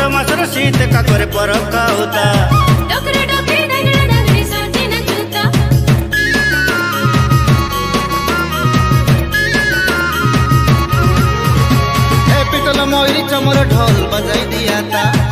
भाद्र मासर शीत काकोरे परका होता डोकरे डोकरे डगड़ा डगड़ी सोची न चूता ए पिटल मोरी चमर ढोल बजाई दिया था